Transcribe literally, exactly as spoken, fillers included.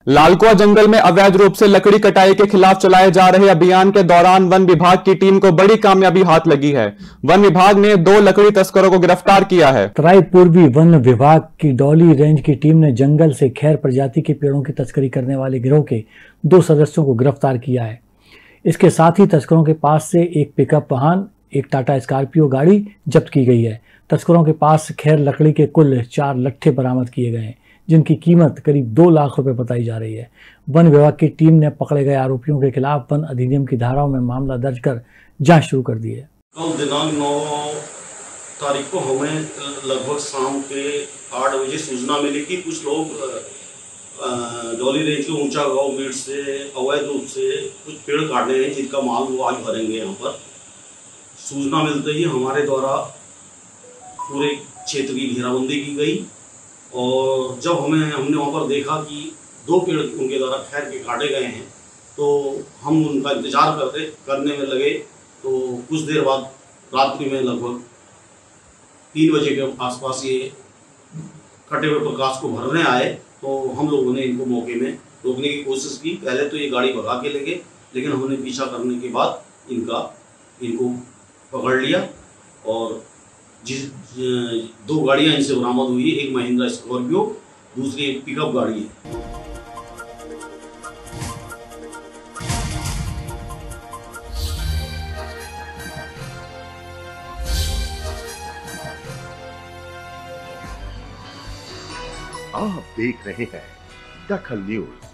लालकुआ जंगल में अवैध रूप से लकड़ी कटाई के खिलाफ चलाए जा रहे अभियान के दौरान वन विभाग की टीम को बड़ी कामयाबी हाथ लगी है। वन विभाग ने दो लकड़ी तस्करों को गिरफ्तार किया है। तराई पूर्वी वन विभाग की डौली रेंज की टीम ने जंगल से खैर प्रजाति के पेड़ों की तस्करी करने वाले गिरोह के दो सदस्यों को गिरफ्तार किया है। इसके साथ ही तस्करों के पास से एक पिकअप वाहन, एक टाटा स्कॉर्पियो गाड़ी जब्त की गई है। तस्करों के पास खैर लकड़ी के कुल चार लट्ठे बरामद किए गए हैं, जिनकी कीमत करीब दो लाख रुपए बताई जा रही है। वन विभाग की टीम ने पकड़े गए आरोपियों के खिलाफ वन अधिनियम की धाराओं में मामला दर्ज कर जांच शुरू कर दी है। कल दिनांक नौ तारीख को हमें लगभग शाम के आठ बजे सूचना मिली कि कुछ लोग डोली रेंज के ऊंचा गांव बीट से अवैध रूप से कुछ पेड़ काट रहे हैं, जिनका माल वो आज भरेंगे। यहाँ पर सूचना मिलते ही हमारे द्वारा पूरे क्षेत्र की घेराबंदी की गई और जब हमें हमने वहाँ पर देखा कि दो पेड़ उनके द्वारा खैर के काटे गए हैं, तो हम उनका इंतजार करते करने में लगे। तो कुछ देर बाद रात्रि में लगभग तीन बजे के आसपास ये कटे हुए प्रकाश को भरने आए, तो हम लोगों ने इनको मौके में रोकने की कोशिश की। पहले तो ये गाड़ी भगा के ले गए, लेकिन हमने पीछा करने के बाद इनका इनको पकड़ लिया और जिस दो गाड़ियां इनसे बरामद हुई है, एक महिंद्रा स्कॉर्पियो, दूसरी एक पिकअप गाड़ी है। आप देख रहे हैं दखल न्यूज।